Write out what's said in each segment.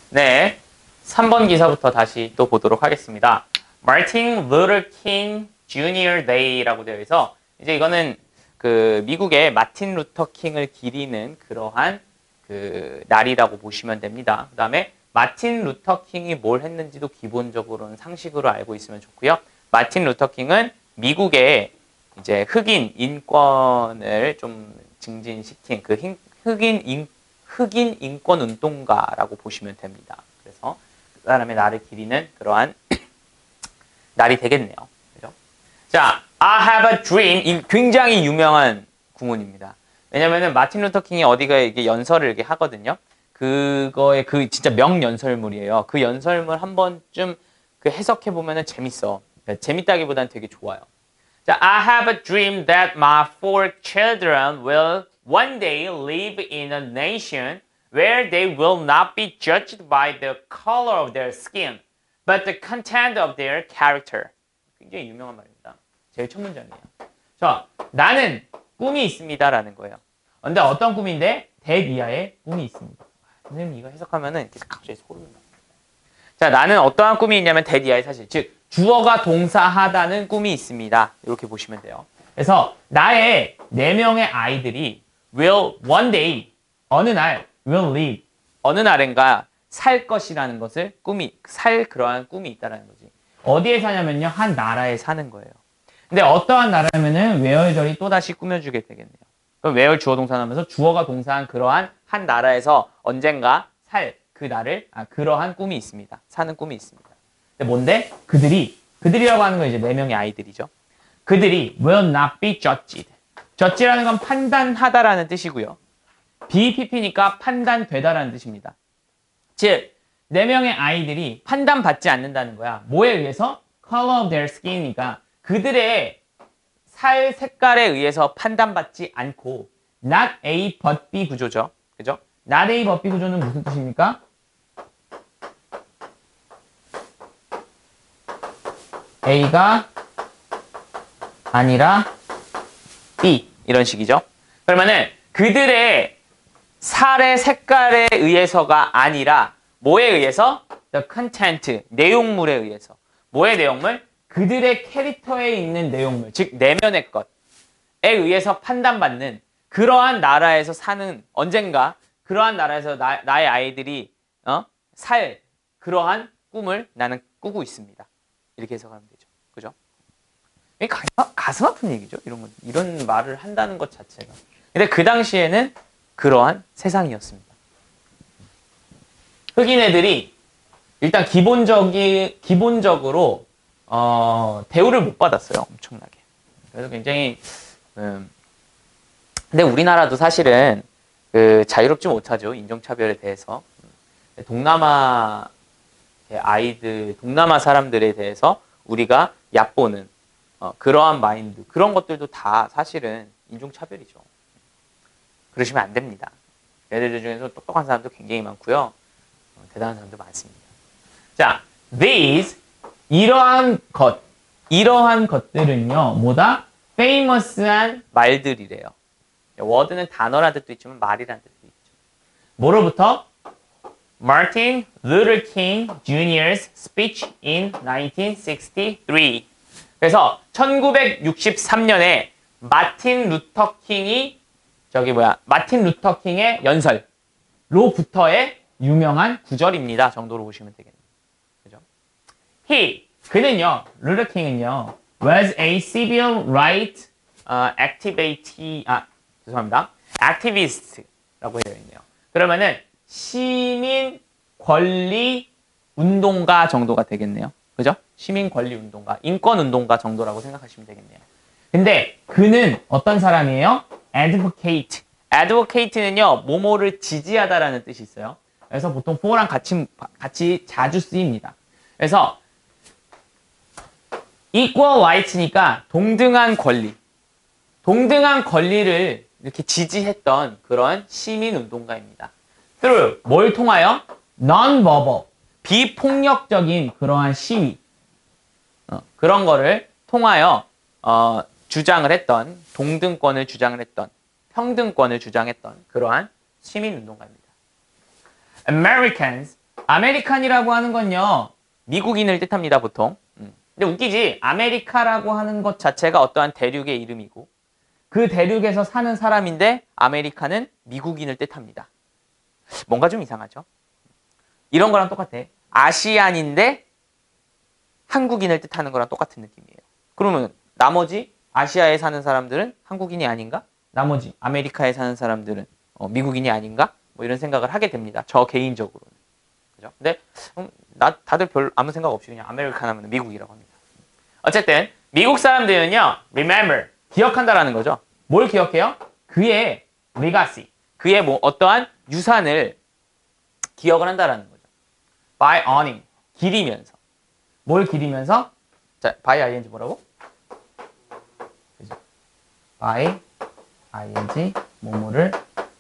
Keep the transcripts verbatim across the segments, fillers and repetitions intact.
네, 삼 번 기사부터 다시 또 보도록 하겠습니다. Martin Luther King Junior Day라고 되어 있어 이제 이거는 그 미국의 마틴 루터 킹을 기리는 그러한 그 날이라고 보시면 됩니다. 그 다음에 마틴 루터 킹이 뭘 했는지도 기본적으로는 상식으로 알고 있으면 좋고요. 마틴 루터 킹은 미국의 이제 흑인 인권을 좀 증진시킨 그 흑인 인, 흑인 인권 운동가라고 보시면 됩니다. 그래서 그 사람의 날을 기리는 그러한 날이 되겠네요. 그죠? 자, I have a dream. 굉장히 유명한 구문입니다. 왜냐면은 마틴 루터 킹이 어디가 이게 연설을 이렇게 하거든요. 그거에 그 진짜 명연설물이에요. 그 연설물 한 번쯤 그 해석해 보면은 재밌어. 그러니까 재밌다기보다는 되게 좋아요. 자, I have a dream that my four children will one day live in a nation where they will not be judged by the color of their skin, but the content of their character. 굉장히 유명한 말입니다. 제일 첫 문장이에요. 자, 나는 꿈이 있습니다라는 거예요. 근데 어떤 꿈인데? 대비아의 꿈이 있습니다. 선생님 이거 해석하면은 이렇게 갑자기 소름이 납니다. 자, 나는 어떠한 꿈이 있냐면 대디아의 사실, 즉 주어가 동사하다는 꿈이 있습니다. 이렇게 보시면 돼요. 그래서 나의 네 명의 아이들이 will one day, 어느 날 will live, 어느 날인가 살 것이라는 것을 꿈이, 살 그러한 꿈이 있다는 거지. 어디에 사냐면요, 한 나라에 사는 거예요. 근데 어떠한 나라면은 where 절이 또다시 꾸며주게 되겠네요. 그럼 where 주어 동사하면서 주어가 동사한 그러한 한 나라에서 언젠가 살 그 날을, 아, 그러한 꿈이 있습니다. 사는 꿈이 있습니다. 근데 뭔데? 그들이, 그들이라고 하는 건 이제 네 명의 아이들이죠. 그들이 will not be judged. judge라는 건 판단하다라는 뜻이고요. 비피피니까 판단되다라는 뜻입니다. 즉, 네 명의 아이들이 판단받지 않는다는 거야. 뭐에 의해서? color of their skin이니까 그들의 살 색깔에 의해서 판단받지 않고 not A but B 구조죠. 그죠? not A but B 구조는 무슨 뜻입니까? A가 아니라 B 이런 식이죠. 그러면은 그들의 살의 색깔에 의해서가 아니라 뭐에 의해서? The content, 내용물에 의해서. 뭐의 내용물? 그들의 캐릭터에 있는 내용물, 즉 내면의 것에 의해서 판단받는 그러한 나라에서 사는, 언젠가 그러한 나라에서 나, 나의 아이들이 어? 살 그러한 꿈을 나는 꾸고 있습니다. 이렇게 해석하면 되죠. 그죠? 이게 가, 가슴 아픈 얘기죠. 이런 건, 이런 말을 한다는 것 자체가. 근데 그 당시에는 그러한 세상이었습니다. 흑인 애들이 일단 기본적이, 기본적으로 어, 대우를 못 받았어요. 엄청나게. 그래서 굉장히 음, 근데 우리나라도 사실은 그 자유롭지 못하죠. 인종차별에 대해서. 동남아 아이들, 동남아 사람들에 대해서 우리가 얕보는 어, 그러한 마인드, 그런 것들도 다 사실은 인종차별이죠. 그러시면 안 됩니다. 얘네들 중에서 똑똑한 사람도 굉장히 많고요. 어, 대단한 사람도 많습니다. 자, these, 이러한 것, 이러한 것들은요, 뭐다? famous한 말들이래요. word는 단어라는 뜻도 있지만 말이라는 뜻도 있죠. 뭐로부터? Martin Luther King Junior's speech in nineteen sixty-three. 그래서 천구백육십삼 년에 마틴 루터 킹이 저기 뭐야 마틴 루터 킹의 연설로부터의 유명한 구절입니다. 정도로 보시면 되겠네요. 그죠? He, 그는요, 루터 킹은요, was a civil rights uh, activist, 아, 죄송합니다. activist라고 되어 있네요. 그러면은 시민 권리 운동가 정도가 되겠네요. 그죠? 시민 권리 운동가, 인권 운동가 정도라고 생각하시면 되겠네요. 근데 그는 어떤 사람이에요? advocate. advocate는요, 뭐뭐를 지지하다라는 뜻이 있어요. 그래서 보통 for랑 같이, 같이 자주 쓰입니다. 그래서 equal rights니까 동등한 권리. 동등한 권리를 이렇게 지지했던 그런 시민 운동가입니다. through, 뭘 통하여? non-verbal, 비폭력적인 그러한 시위. 어, 그런 거를 통하여 어, 주장을 했던, 동등권을 주장을 했던, 평등권을 주장했던 그러한 시민 운동가입니다. Americans 아메리칸이라고 하는 건요, 미국인을 뜻합니다, 보통. 음. 근데 웃기지? 아메리카라고 하는 것 자체가 어떠한 대륙의 이름이고, 그 대륙에서 사는 사람인데, 아메리카는 미국인을 뜻합니다. 뭔가 좀 이상하죠? 이런 거랑 똑같아. 아시안인데, 한국인을 뜻하는 거랑 똑같은 느낌이에요. 그러면, 나머지 아시아에 사는 사람들은 한국인이 아닌가? 나머지 아메리카에 사는 사람들은 어, 미국인이 아닌가? 뭐 이런 생각을 하게 됩니다. 저 개인적으로는. 그죠? 근데 음, 나 다들 별 아무 생각 없이 그냥 아메리칸 하면 미국이라고 합니다. 어쨌든 미국 사람들은요, remember, 기억한다라는 거죠. 뭘 기억해요? 그의 legacy, 그의 뭐 어떠한 유산을 기억을 한다라는 거죠. by owning, 기리면서. 뭘 기리면서? 자, by ing 뭐라고? 그죠? by ing 뭐뭐를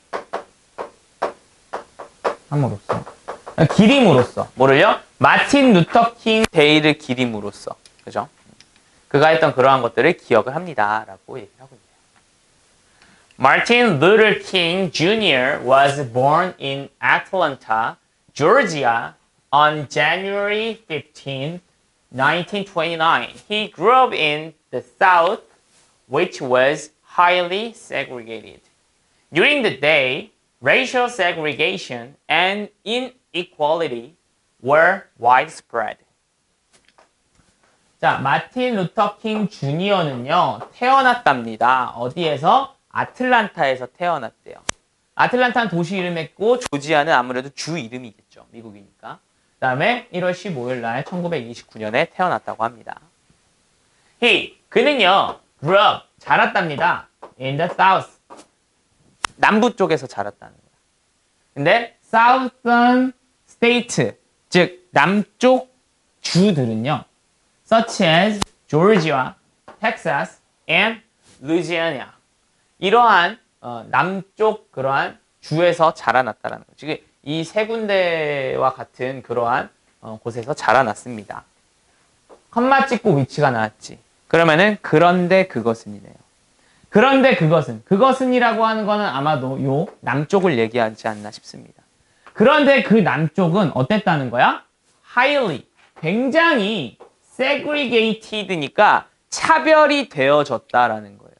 함으로써, 기림으로써. 뭐를요? 마틴 루터 킹 데이를 기림으로써. 그죠? 그가 했던 그러한 것들을 기억을 합니다. 라고 얘기를 하고 있네요. Martin Luther King Junior was born in Atlanta, Georgia on January fifteenth, nineteen twenty-nine. He grew up in the South, which was highly segregated. During the day, racial segregation and inequality were widespread. 자, 마틴 루터 킹 주니어는요, 태어났답니다. 어디에서? 아틀란타에서 태어났대요. 아틀란타는 도시 이름이었고, 조지아는 아무래도 주 이름이겠죠. 미국이니까. 그 다음에 일월 십오일 날 천구백이십구 년에 태어났다고 합니다. He, 그는요, grew up, 자랐답니다. In the South. 남부 쪽에서 자랐다는 거예요. 근데 Southern State, 즉 남쪽 주들은요, such as Georgia, Texas, and Louisiana. 이러한 어, 남쪽 그러한 주에서 자라났다는 거죠. 즉 이 세 군데와 같은 그러한 어, 곳에서 자라났습니다. 컴마 찍고 위치가 나왔지. 그러면은 그런데 그것은이네요. 그런데 그것은, 그것은이라고 하는 거는 아마도 요 남쪽을 얘기하지 않나 싶습니다. 그런데 그 남쪽은 어땠다는 거야? highly, 굉장히 segregated니까 차별이 되어졌다라는 거예요.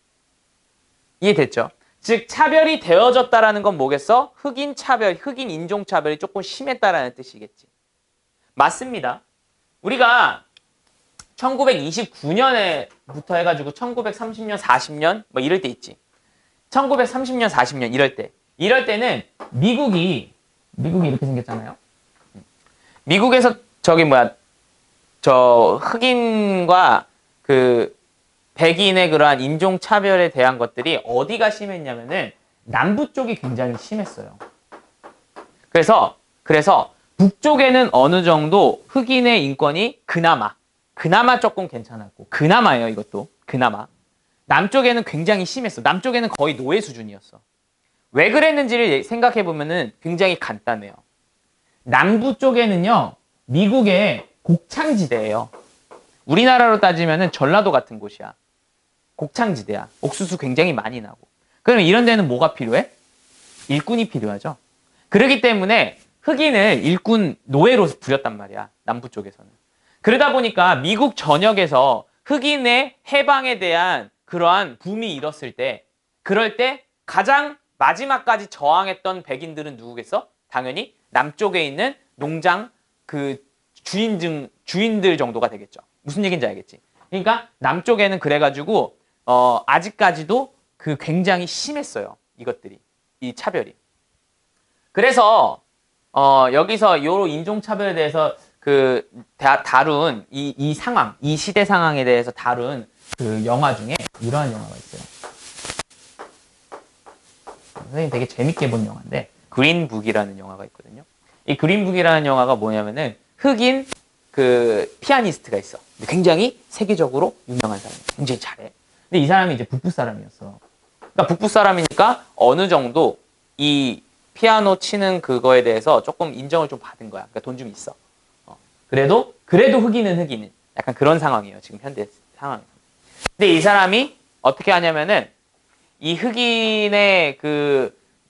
이해됐죠? 즉 차별이 되어졌다라는 건 뭐겠어? 흑인 차별, 흑인 인종 차별이 조금 심했다라는 뜻이겠지. 맞습니다. 우리가 천구백이십구 년에부터 해가지고 천구백삼십 년, 사십 년 뭐 이럴 때 있지. 천구백삼십 년, 사십 년 이럴 때. 이럴 때는 미국이 미국이 이렇게 생겼잖아요. 미국에서 저기 뭐야 저 흑인과 그 백인의 그러한 인종 차별에 대한 것들이 어디가 심했냐면은 남부 쪽이 굉장히 심했어요. 그래서 그래서 북쪽에는 어느 정도 흑인의 인권이 그나마 그나마 조금 괜찮았고, 그나마예요, 이것도. 그나마. 남쪽에는 굉장히 심했어. 남쪽에는 거의 노예 수준이었어. 왜 그랬는지를 생각해보면은 굉장히 간단해요. 남부 쪽에는요, 미국의 곡창지대예요. 우리나라로 따지면은 전라도 같은 곳이야. 곡창지대야. 옥수수 굉장히 많이 나고. 그러면 이런 데는 뭐가 필요해? 일꾼이 필요하죠. 그렇기 때문에 흑인을 일꾼 노예로 부렸단 말이야. 남부 쪽에서는. 그러다 보니까 미국 전역에서 흑인의 해방에 대한 그러한 붐이 일었을 때, 그럴 때 가장 마지막까지 저항했던 백인들은 누구겠어? 당연히 남쪽에 있는 농장 그 주인증, 주인들 정도가 되겠죠. 무슨 얘기인지 알겠지? 그러니까 남쪽에는 그래가지고 어, 아직까지도 그 굉장히 심했어요. 이것들이. 이 차별이. 그래서 어, 여기서 요 인종차별에 대해서 그 다, 다룬 이, 이 상황, 이 시대 상황에 대해서 다룬 그 영화 중에 이러한 영화가 있어요. 선생님 되게 재밌게 본 영화인데 그린북이라는 영화가 있거든요. 이 그린북이라는 영화가 뭐냐면은 흑인 그 피아니스트가 있어. 굉장히 세계적으로 유명한 사람이야. 굉장히 잘해. 근데 이 사람이 이제 북부 사람이었어. 그러니까 북부 사람이니까 어느 정도 이 피아노 치는 그거에 대해서 조금 인정을 좀 받은 거야. 그러니까 돈 좀 있어. 어. 그래도 그래도 흑인은 흑인은 약간 그런 상황이에요. 지금 현대 상황에서. 근데 이 사람이 어떻게 하냐면은 이 흑인의 그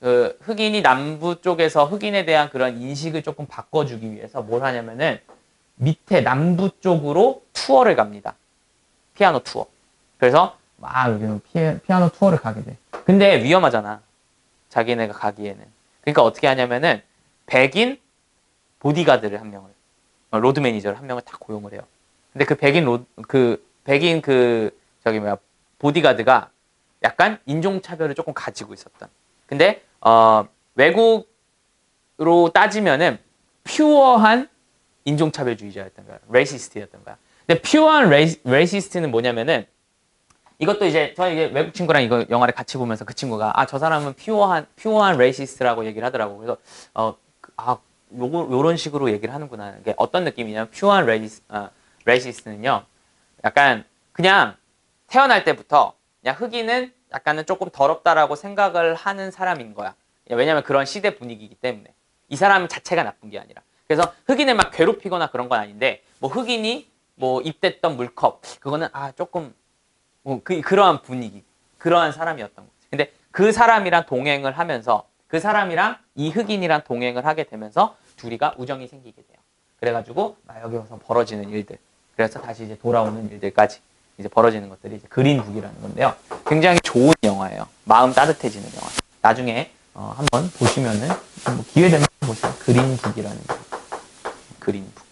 그 흑인이 남부 쪽에서 흑인에 대한 그런 인식을 조금 바꿔주기 위해서 뭘 하냐면은 밑에 남부 쪽으로 투어를 갑니다. 피아노 투어. 그래서 막 여기 피, 피아노 투어를 가게 돼. 근데 위험하잖아. 자기네가 가기에는. 그러니까 어떻게 하냐면은 백인 보디가드를 한 명을, 로드 매니저를 한 명을 다 고용을 해요. 근데 그 백인 로, 그 백인 그 저기 뭐야 보디가드가 약간 인종차별을 조금 가지고 있었던. 근데 어, 외국으로 따지면은 퓨어한 인종차별주의자였던 거야. 레이시스트였던 거야. 근데 퓨어한 레이, 레이시스트는 뭐냐면은 이것도 이제 저 이게 외국 친구랑 이거 영화를 같이 보면서 그 친구가 아 저 사람은 퓨어한 퓨어한 레이시스트라고 얘기를 하더라고. 그래서 어 아 요거 요런 식으로 얘기를 하는구나. 이게 어떤 느낌이냐면 퓨어한 레이시 어, 레이시스트는요. 약간 그냥 태어날 때부터 그냥 흑인은 약간은 조금 더럽다라고 생각을 하는 사람인 거야. 왜냐면 그런 시대 분위기이기 때문에. 이 사람 자체가 나쁜 게 아니라. 그래서 흑인을 막 괴롭히거나 그런 건 아닌데 뭐 흑인이 뭐 입댔던 물컵 그거는 아 조금 뭐 그, 그러한 분위기 그러한 사람이었던 거지. 근데 그 사람이랑 동행을 하면서 그 사람이랑 이 흑인이랑 동행을 하게 되면서 둘이가 우정이 생기게 돼요. 그래가지고 막 여기 와서 벌어지는 일들 그래서 다시 이제 돌아오는 일들까지 이제 벌어지는 것들이 이제 그린북이라는 건데요. 굉장히 좋은 영화예요. 마음 따뜻해지는 영화. 나중에 어, 한번 보시면은 뭐 기회 되면 보세요. 그린북이라는 거. 그린북.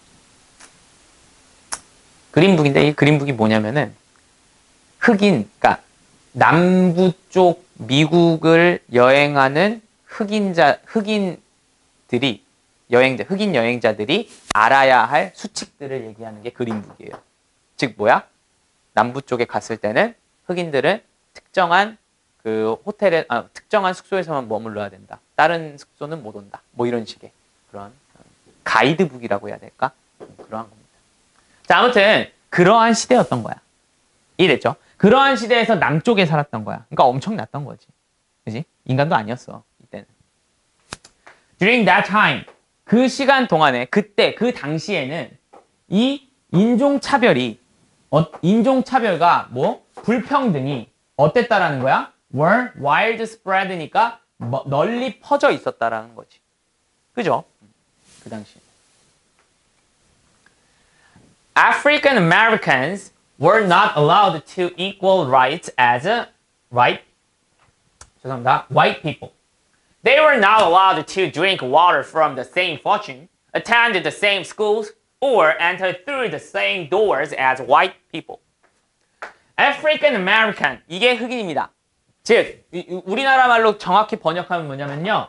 그린북인데 이 그린북이 뭐냐면은 흑인, 그러니까 남부 쪽 미국을 여행하는 흑인자 흑인들이 여행자 흑인 여행자들이 알아야 할 수칙들을 얘기하는 게 그린북이에요. 즉 뭐야? 남부 쪽에 갔을 때는 흑인들은 특정한 그 호텔에 아, 특정한 숙소에서만 머물러야 된다. 다른 숙소는 못 온다. 뭐 이런 식의 그런 가이드북이라고 해야 될까? 그러한 겁니다. 자, 아무튼 그러한 시대였던 거야. 이랬죠. 그러한 시대에서 남쪽에 살았던 거야. 그러니까 엄청났던 거지. 그지? 인간도 아니었어. 이때는. During that time, 그 시간 동안에 그때 그 당시에는 이 인종차별이 어, 인종차별과 뭐 불평등이 어땠다라는 거야? were widespread니까 뭐, 널리 퍼져 있었다라는 거지. 그죠? 그 당시에. African Americans were not allowed to equal rights as a right. 죄송합니다. White people. They were not allowed to drink water from the same fountain, attend the same schools, or enter through the same doors as white people. African American 이게 흑인입니다. 즉 우리나라 말로 정확히 번역하면 뭐냐면요.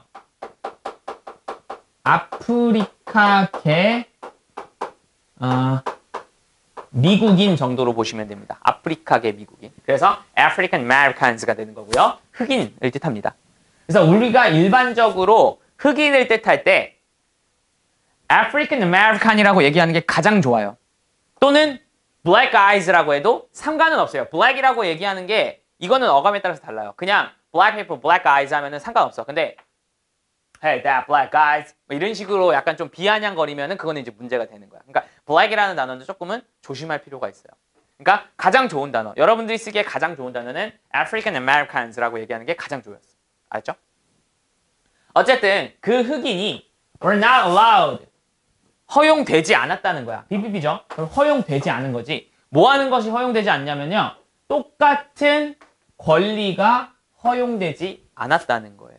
아프리카계 어, 미국인 정도로 보시면 됩니다. 아프리카계 미국인. 그래서 African Americans가 되는 거고요. 흑인을 뜻합니다. 그래서 우리가 일반적으로 흑인을 뜻할 때 African American이라고 얘기하는 게 가장 좋아요. 또는 Black Eyes라고 해도 상관은 없어요. Black이라고 얘기하는 게 이거는 어감에 따라서 달라요. 그냥 Black people, Black Eyes 하면은 상관없어. 근데 Hey, that black guys 뭐 이런 식으로 약간 좀 비아냥거리면은 그거는 이제 문제가 되는 거야. 그러니까 black이라는 단어는 조금은 조심할 필요가 있어요. 그러니까 가장 좋은 단어, 여러분들이 쓰기에 가장 좋은 단어는 African Americans라고 얘기하는 게 가장 좋았어. 알았죠? 어쨌든 그 흑인이 were not allowed 허용되지 않았다는 거야. 비비비죠? 그럼 허용되지 않은 거지. 뭐 하는 것이 허용되지 않냐면요. 똑같은 권리가 허용되지 않았다는 거예요.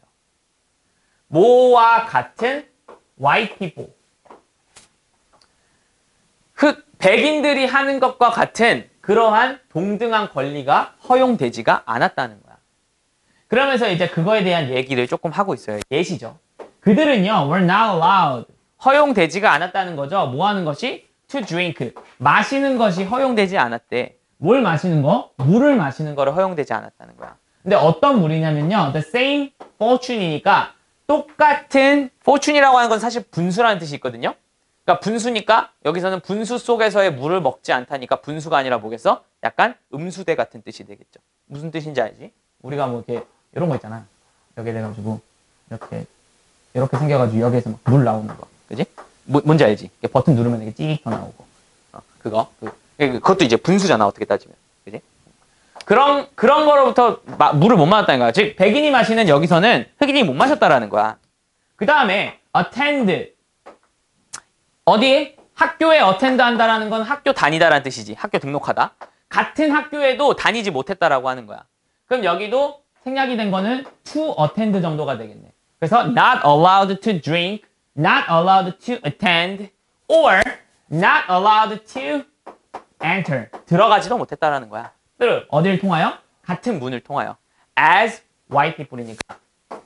뭐와 같은 white people. 흑, 백인들이 하는 것과 같은 그러한 동등한 권리가 허용되지가 않았다는 거야. 그러면서 이제 그거에 대한 얘기를 조금 하고 있어요. 예시죠. 그들은요, were not allowed. 허용되지가 않았다는 거죠. 뭐 하는 것이? to drink. 마시는 것이 허용되지 않았대. 뭘 마시는 거? 물을 마시는 거를 허용되지 않았다는 거야. 근데 어떤 물이냐면요. the same fortune이니까 똑같은 fortune이라고 하는 건 사실 분수라는 뜻이 있거든요. 그러니까 분수니까 여기서는 분수 속에서의 물을 먹지 않다니까 분수가 아니라 뭐겠어? 약간 음수대 같은 뜻이 되겠죠. 무슨 뜻인지 알지? 우리가 뭐 이렇게 이런 거 있잖아. 여기에 돼가지고 이렇게 이렇게 생겨가지고 여기에서 막 물 나오는 거, 그지? 뭐, 뭔지 알지? 버튼 누르면 이게 찌익 더 나오고, 어, 그거, 그, 그것도 이제 분수잖아 어떻게 따지면, 그지? 그런 그런 거로부터 마, 물을 못 마셨다는 거야. 즉 백인이 마시는 여기서는 흑인이 못 마셨다라는 거야. 그 다음에 attend 어디 학교에 attend 한다라는 건 학교 다니다라는 뜻이지. 학교 등록하다. 같은 학교에도 다니지 못했다라고 하는 거야. 그럼 여기도 생략이 된 거는 to attend 정도가 되겠네. 그래서 not allowed to drink, not allowed to attend, or not allowed to enter. 들어가지도 못했다라는 거야. 어디를 통하여? 같은 문을 통하여. as white people이니까.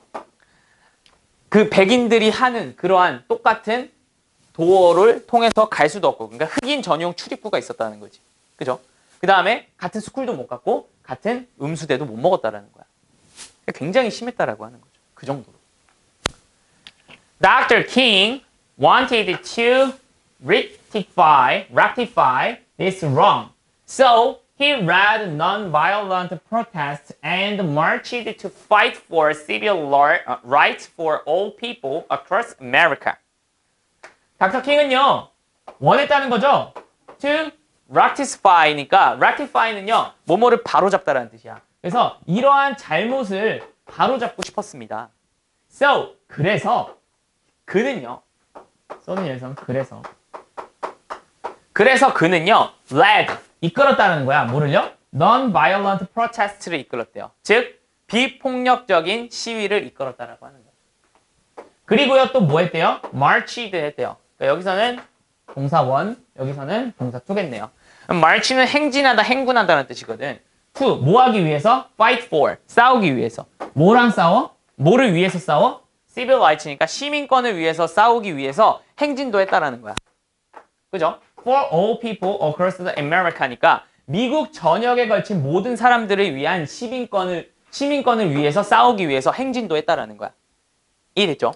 그 백인들이 하는 그러한 똑같은 도어를 통해서 갈 수도 없고, 그러니까 흑인 전용 출입구가 있었다는 거지. 그죠? 그 다음에 같은 스쿨도 못 갔고, 같은 음수대도 못 먹었다라는 거야. 굉장히 심했다라고 하는 거죠. 그 정도로. doctor King wanted to rectify, rectify this wrong. So he led non-violent protests and marched to fight for civil rights for all people across America. 닥터 킹은요, 원했다는 거죠. to rectify니까 rectify는요, 뭐뭐를 바로잡다라는 뜻이야. 그래서 이러한 잘못을 바로잡고 싶었습니다. So, 그래서 그는요, so는 여기서 그래서 그래서 그는요, led, 이끌었다는 거야. 뭐를요? non-violent protest를 이끌었대요. 즉, 비폭력적인 시위를 이끌었다라고 하는 거예요. 그리고요, 또 뭐 했대요? marched 했대요. 그러니까 여기서는 동사 원, 여기서는 동사 투겠네요. march는 행진하다, 행군한다는 뜻이거든. to, 뭐 하기 위해서? fight for, 싸우기 위해서. 뭐랑 싸워? 뭐를 위해서 싸워? civil rights니까 시민권을 위해서 싸우기 위해서 행진도 했다라는 거야. 그죠? for all people across the America니까 미국 전역에 걸친 모든 사람들을 위한 시민권을, 시민권을 위해서 싸우기 위해서 행진도 했다라는 거야. 이해됐죠?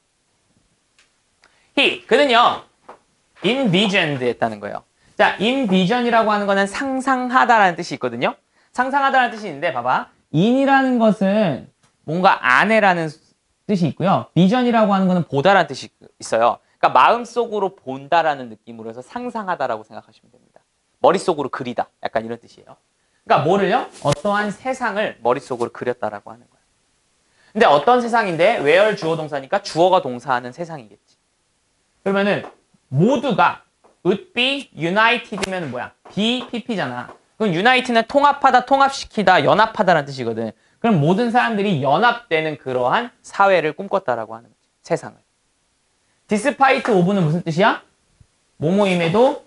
he, 그는요, envisioned 했다는 거예요. 자, envision이라고 하는 거는 상상하다라는 뜻이 있거든요. 상상하다라는 뜻이 있는데, 봐봐. in이라는 것은 뭔가 안에라는 뜻이 있고요. vision이라고 하는 거는 보다라는 뜻이 있어요. 그러니까 마음속으로 본다라는 느낌으로 해서 상상하다라고 생각하시면 됩니다. 머릿속으로 그리다. 약간 이런 뜻이에요. 그러니까 뭐를요? 어떠한 세상을 머릿속으로 그렸다라고 하는 거예요. 근데 어떤 세상인데 where 주어 동사니까 주어가 동사하는 세상이겠지. 그러면은 모두가 would be united면 뭐야? be pp잖아. 그럼 united는 통합하다, 통합시키다, 연합하다라는 뜻이거든. 그럼 모든 사람들이 연합되는 그러한 사회를 꿈꿨다라고 하는 거지. 세상을. despite of는 무슨 뜻이야? 뭐뭐임에도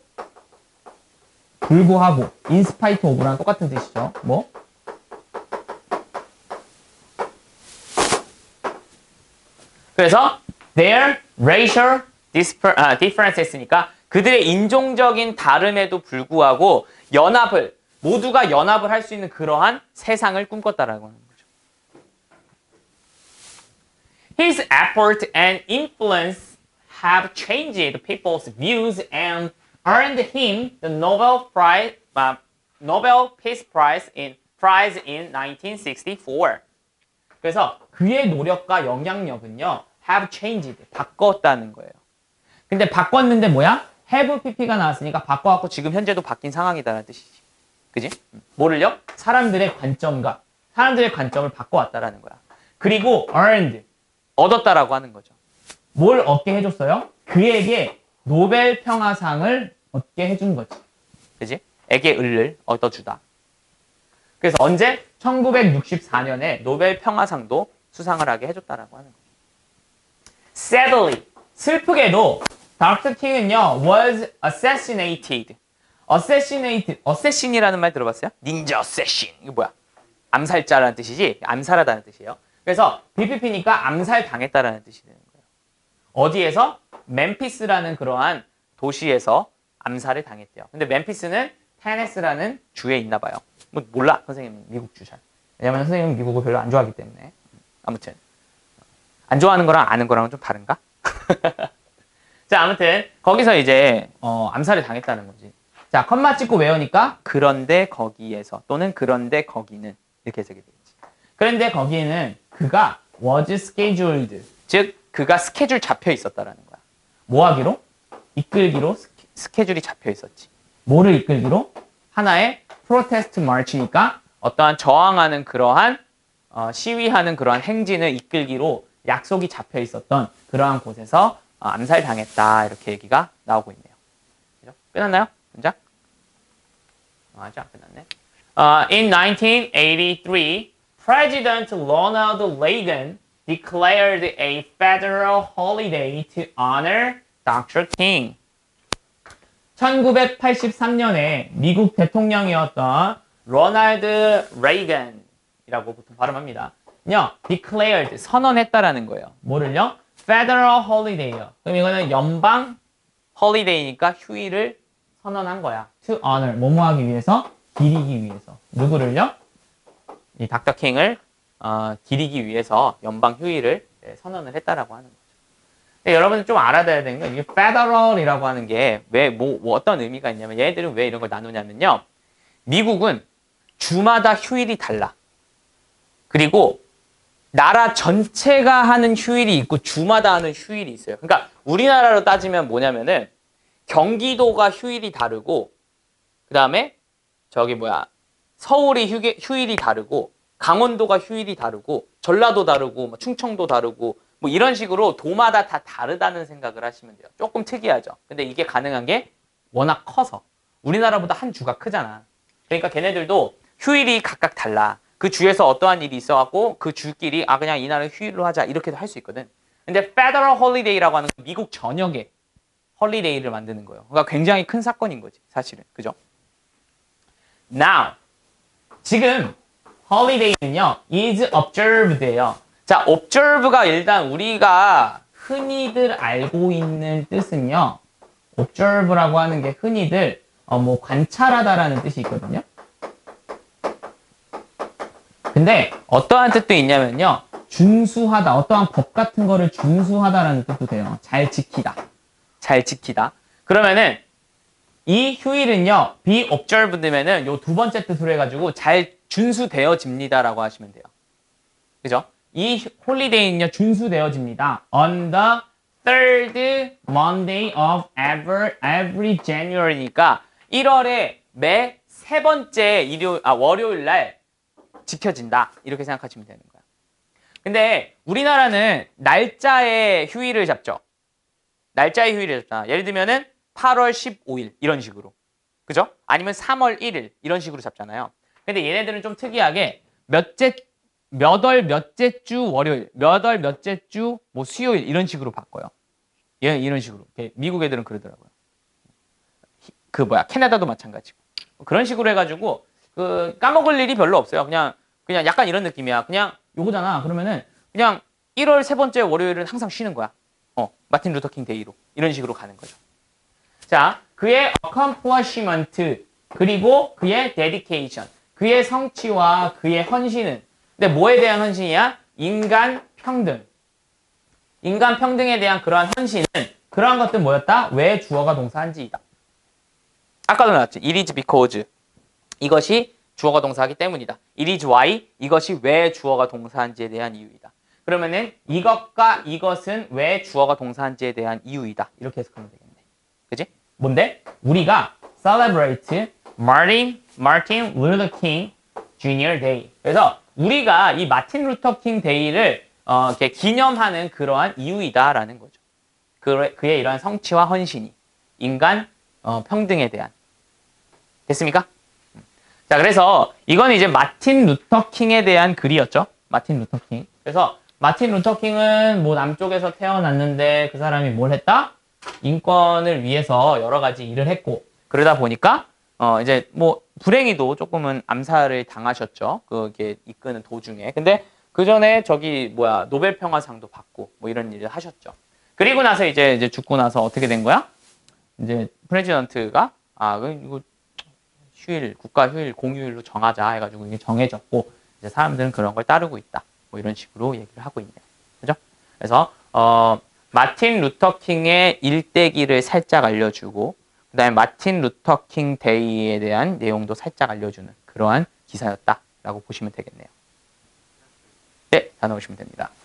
불구하고 in spite of랑 똑같은 뜻이죠. 뭐? 그래서 their racial differences니까 그들의 인종적인 다름에도 불구하고 연합을, 모두가 연합을 할 수 있는 그러한 세상을 꿈꿨다라고 하는 거죠. His effort and influence have changed people's views and earned him the Nobel Prize, uh, Nobel Peace Prize in, Prize in nineteen sixty-four. 그래서 그의 노력과 영향력은요, have changed, 바꿨다는 거예요. 근데 바꿨는데 뭐야? have pp가 나왔으니까 바꿔갖고 지금 현재도 바뀐 상황이다라는 뜻이지. 그지? 뭐를요? 사람들의 관점과 사람들의 관점을 바꿔왔다라는 거야. 그리고 earned, 얻었다라고 하는 거죠. 뭘 얻게 해줬어요? 그에게 노벨 평화상을 얻게 해준 거지. 그지? 에게 을을 얻어주다. 그래서 언제? 천구백육십사 년에 노벨 평화상도 수상을 하게 해줬다라고 하는 거죠. Sadly, 슬프게도 닥터 킹은요, was assassinated. assassinated, assassin이라는 말 들어봤어요? 닌자 assassin. 이거 뭐야? 암살자라는 뜻이지? 암살하다는 뜻이에요. 그래서 비피피니까 암살 당했다라는 뜻이 되는 거예요. 어디에서? 멤피스라는 그러한 도시에서 암살을 당했대요. 근데 멤피스는 테네스라는 주에 있나 봐요. 뭐 몰라, 선생님은 미국 주 잘. 왜냐면 선생님은 미국을 별로 안 좋아하기 때문에. 아무튼 안 좋아하는 거랑 아는 거랑은 좀 다른가? 자, 아무튼 거기서 이제 어, 암살을 당했다는 거지. 자, 컴마 찍고 외우니까 그런데 거기에서 또는 그런데 거기는 이렇게 해석이 되겠지. 그런데 거기에는 그가 was scheduled, 즉 그가 스케줄 잡혀 있었다라는 거야. 뭐 하기로? 이끌기로 스케줄이 잡혀 있었지. 뭐를 이끌기로? 하나의 프로테스트 마치니까 어떠한 저항하는 그러한 어, 시위하는 그러한 행진을 이끌기로 약속이 잡혀 있었던 그러한 곳에서 어, 암살당했다. 이렇게 얘기가 나오고 있네요. 그죠? 끝났나요? 문장? 아, 아직 안 끝났네. Uh, in nineteen eighty-three, President Ronald Reagan declared a federal holiday to honor doctor King. 천구백팔십삼 년에 미국 대통령이었던 로널드 레이건이라고 보통 발음합니다. 요, declared, 선언했다라는 거예요. 뭐를요? federal holiday요. 그럼 이거는 연방 holiday니까 휴일을 선언한 거야. to honor, 뭐뭐 하기 위해서? 기리기 위해서. 누구를요? 이 닥터 킹을 어, 기리기 위해서 연방 휴일을 네, 선언을 했다라고 하는 거죠. 근데 여러분들 좀 알아둬야 되는 건 이게 federal이라고 하는 게 왜 뭐 뭐 어떤 의미가 있냐면 얘네들은 왜 이런 걸 나누냐면요. 미국은 주마다 휴일이 달라. 그리고 나라 전체가 하는 휴일이 있고 주마다 하는 휴일이 있어요. 그러니까 우리나라로 따지면 뭐냐면은 경기도가 휴일이 다르고 그 다음에 저기 뭐야 서울이 휴게, 휴일이 다르고 강원도가 휴일이 다르고 전라도 다르고 뭐 충청도 다르고 뭐 이런 식으로 도마다 다 다르다는 생각을 하시면 돼요. 조금 특이하죠. 근데 이게 가능한 게 워낙 커서 우리나라보다 한 주가 크잖아. 그러니까 걔네들도 휴일이 각각 달라. 그 주에서 어떠한 일이 있어갖고 그 주끼리 아 그냥 이날은 휴일로 하자 이렇게도 할 수 있거든. 근데 Federal Holiday라고 하는 건 미국 전역에 헐리데이를 만드는 거예요. 그러니까 굉장히 큰 사건인 거지 사실은. 그죠? Now 지금 holiday는요 is observed예요. 자, observe가 일단 우리가 흔히들 알고 있는 뜻은요. observe라고 하는 게 흔히들 어, 뭐 관찰하다라는 뜻이 있거든요. 근데 어떠한 뜻도 있냐면요. 준수하다, 어떠한 법 같은 거를 준수하다라는 뜻도 돼요. 잘 지키다. 잘 지키다. 그러면은 이 휴일은요. be observed면은 요 두 번째 뜻으로 해가지고 잘 준수되어집니다라고 하시면 돼요. 그죠? 이 홀리데이는요. 준수되어집니다. On the third Monday of every, every January니까 일월에 매 세 번째 일요 아 월요일 날 지켜진다. 이렇게 생각하시면 되는 거야. 근데 우리나라는 날짜의 휴일을 잡죠. 날짜의 휴일을 잡잖아. 예를 들면은 팔월 십오일 이런 식으로. 그죠? 아니면 삼월 일일 이런 식으로 잡잖아요. 근데 얘네들은 좀 특이하게 몇째 몇 월 몇째 주 월요일, 몇 월 몇째 주 뭐 수요일 이런 식으로 바꿔요. 얘 이런 식으로. 미국 애들은 그러더라고요. 그 뭐야 캐나다도 마찬가지고. 그런 식으로 해가지고 그 까먹을 일이 별로 없어요. 그냥 그냥 약간 이런 느낌이야. 그냥 요거잖아. 그러면은 그냥 일월 세 번째 월요일은 항상 쉬는 거야. 어, 마틴 루터킹 데이로 이런 식으로 가는 거죠. 자, 그의 accomplishment 그리고 그의 dedication 그의 성취와 그의 헌신은 근데 뭐에 대한 헌신이야? 인간 평등. 인간 평등에 대한 그러한 헌신은 그러한 것들 뭐였다? 왜 주어가 동사한지이다. 아까도 나왔지. It is because 이것이 주어가 동사하기 때문이다. It is why 이것이 왜 주어가 동사한지에 대한 이유이다. 그러면은 이것과 이것은 왜 주어가 동사한지에 대한 이유이다. 이렇게 해석하면 되겠네. 그지? 뭔데? 우리가 celebrate Martin, Martin Luther King Junior Day. 그래서 우리가 이 마틴 루터 킹 데이를 어, 이렇게 기념하는 그러한 이유이다라는 거죠. 그, 그의 이러한 성취와 헌신이 인간 어, 평등에 대한. 됐습니까? 자, 그래서 이건 이제 마틴 루터 킹에 대한 글이었죠. 마틴 루터 킹. 그래서 마틴 루터 킹은 뭐 남쪽에서 태어났는데 그 사람이 뭘 했다? 인권을 위해서 여러 가지 일을 했고 그러다 보니까 어 이제 뭐 불행히도 조금은 암살을 당하셨죠. 그게 이끄는 도중에. 근데 그 전에 저기 뭐야 노벨 평화상도 받고 뭐 이런 일을 하셨죠. 그리고 나서 이제 이제 죽고 나서 어떻게 된 거야? 이제 프레지던트가 아 이거 휴일 국가 휴일 공휴일로 정하자 해가지고 이게 정해졌고 이제 사람들은 그런 걸 따르고 있다. 뭐 이런 식으로 얘기를 하고 있네요. 그죠? 그래서 어 마틴 루터 킹의 일대기를 살짝 알려주고 그 다음에 마틴 루터 킹 데이에 대한 내용도 살짝 알려주는 그러한 기사였다라고 보시면 되겠네요. 네, 다 넣으시면 됩니다.